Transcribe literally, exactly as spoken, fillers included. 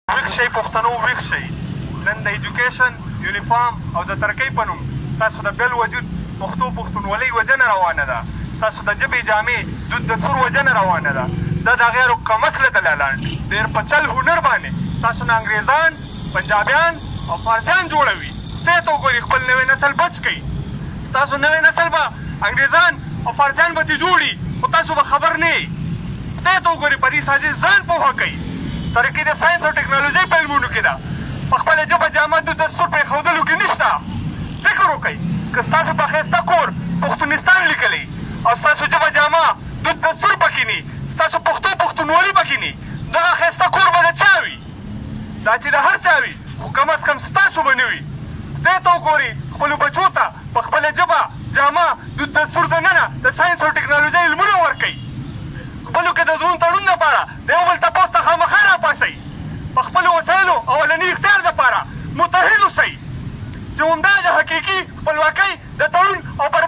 ویښ شئ پښتنو ویښ شئ. نن د ایجوکیشن یونیفارم او د ترکۍ په نوم تاسو د بل وجود پښتو پښتونولۍ وژنه روانه ده. تاسو د ژبې جامې دود د سور وژنه روانه ده. دا د غیرو کمسله دلالان ډېر په چل هنر باندې تاسو نه انګریزان پنجابیان او فارسیان جوړوي. دې ته وګورئ خپل نوی نسل بچ کوي. ستاسو نوی نسل به انګریزان او فارسیان به ترې جوړي خو تاسو به خبر نه یئ. دې ته وګورئ په دې سازش ځان پوهه کوي. ترقي د ساینس او ټکنالوژۍ په علمونو کې ده. په خپله ژبه جامه د دستور پرېښودلو کې نشته. فکر وکئ که ستاسو په ښایسته کور پښتونستان لیکلی او ستاسو ژبه جامه دود دستور پکې ني ستاسو پښتو پښتونولي پکې ني دغه ښایسته کور به د چا وي؟ دا چې د هر چا وي خو کم از کم ستاسو به نه وي. دې ته وګورئ خپلو بچو ته په خپله ژبه جامه دود دستور دننه د ساینس او ټکنالوژۍ علمونه ورکوئ. خپلو کې د ژوند تړون دپاره د یو بل تپوس ته خامخا راپاسئ. په خپلو وسایلو اولني اختیار دپاره متحد اوسئ چې همدا د حقیقي خپلواکۍ د تړون او